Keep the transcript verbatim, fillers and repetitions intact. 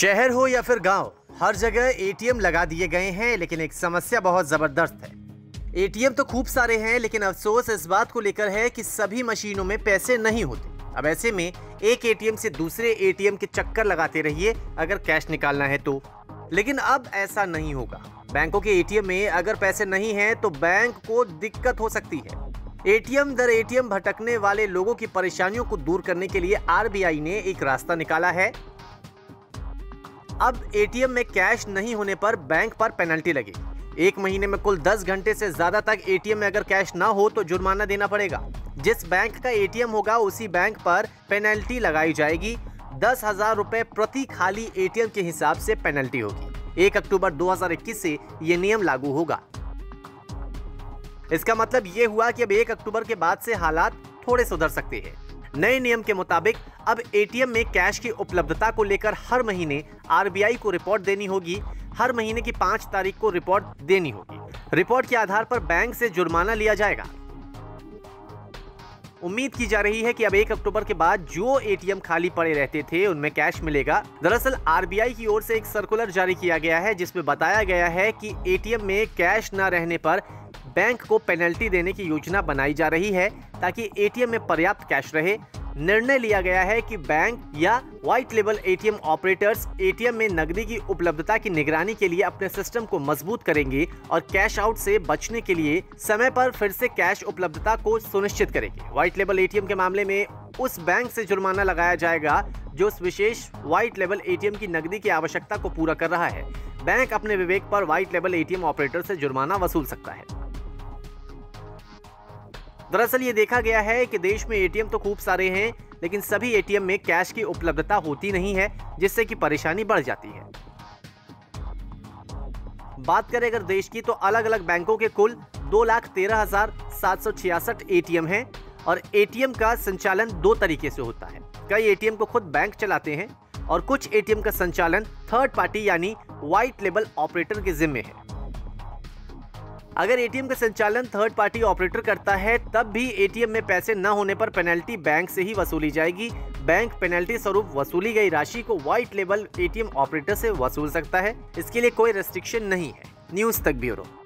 शहर हो या फिर गांव, हर जगह एटीएम लगा दिए गए हैं, लेकिन एक समस्या बहुत जबरदस्त है। एटीएम तो खूब सारे हैं, लेकिन अफसोस इस बात को लेकर है कि सभी मशीनों में पैसे नहीं होते। अब ऐसे में एक एटीएम से दूसरे एटीएम के चक्कर लगाते रहिए अगर कैश निकालना है तो। लेकिन अब ऐसा नहीं होगा। बैंकों के एटीएम में अगर पैसे नहीं हैं तो बैंक को दिक्कत हो सकती है। एटीएम दर एटीएम भटकने वाले लोगों की परेशानियों को दूर करने के लिए आरबीआई ने एक रास्ता निकाला है। अब एटीएम में कैश नहीं होने पर बैंक पर पेनल्टी लगेगी। एक महीने में कुल दस घंटे से ज्यादा तक एटीएम में अगर कैश ना हो तो जुर्माना देना पड़ेगा। जिस बैंक का एटीएम होगा उसी बैंक पर पेनल्टी लगाई जाएगी। दस हजार रुपए प्रति खाली एटीएम के हिसाब से पेनल्टी होगी। एक अक्टूबर दो हजार इक्कीस से ये नियम लागू होगा। इसका मतलब ये हुआ कि अब एक अक्टूबर के बाद से हालात थोड़े सुधर सकते हैं। नए नियम के मुताबिक अब एटीएम में कैश की उपलब्धता को लेकर हर महीने आरबीआई को रिपोर्ट देनी होगी। हर महीने की पांच तारीख को रिपोर्ट देनी होगी। रिपोर्ट के आधार पर बैंक से जुर्माना लिया जाएगा। उम्मीद की जा रही है कि अब एक अक्टूबर के बाद जो एटीएम खाली पड़े रहते थे उनमें कैश मिलेगा। दरअसल आरबीआई की ओर से एक सर्कुलर जारी किया गया है जिसमें बताया गया है कि एटीएम में कैश न रहने पर बैंक को पेनल्टी देने की योजना बनाई जा रही है ताकि एटीएम में पर्याप्त कैश रहे। निर्णय लिया गया है कि बैंक या white label ATM operators ATM में नकदी की उपलब्धता की निगरानी के लिए अपने सिस्टम को मजबूत करेंगे और कैश आउट से बचने के लिए समय पर फिर से कैश उपलब्धता को सुनिश्चित करेंगे। व्हाइट लेबल एटीएम के मामले में उस बैंक से जुर्माना लगाया जाएगा जो उस विशेष व्हाइट लेबल एटीएम की नकदी की आवश्यकता को पूरा कर रहा है। बैंक अपने विवेक पर व्हाइट लेबल एटीएम ऑपरेटर से जुर्माना वसूल सकता है। दरअसल ये देखा गया है कि देश में एटीएम तो खूब सारे हैं, लेकिन सभी एटीएम में कैश की उपलब्धता होती नहीं है, जिससे कि परेशानी बढ़ जाती है। बात करें अगर देश की, तो अलग अलग बैंकों के कुल दो लाख तेरह हजार सात सौ छियासठ एटीएम हैं और एटीएम का संचालन दो तरीके से होता है। कई एटीएम को खुद बैंक चलाते हैं और कुछ एटीएम का संचालन थर्ड पार्टी यानी व्हाइट लेबल ऑपरेटर के जिम्मे है। अगर एटीएम का संचालन थर्ड पार्टी ऑपरेटर करता है तब भी एटीएम में पैसे न होने पर पेनल्टी बैंक से ही वसूली जाएगी। बैंक पेनल्टी स्वरूप वसूली गई राशि को व्हाइट लेबल एटीएम ऑपरेटर से वसूल सकता है। इसके लिए कोई रेस्ट्रिक्शन नहीं है। न्यूज़ तक ब्यूरो।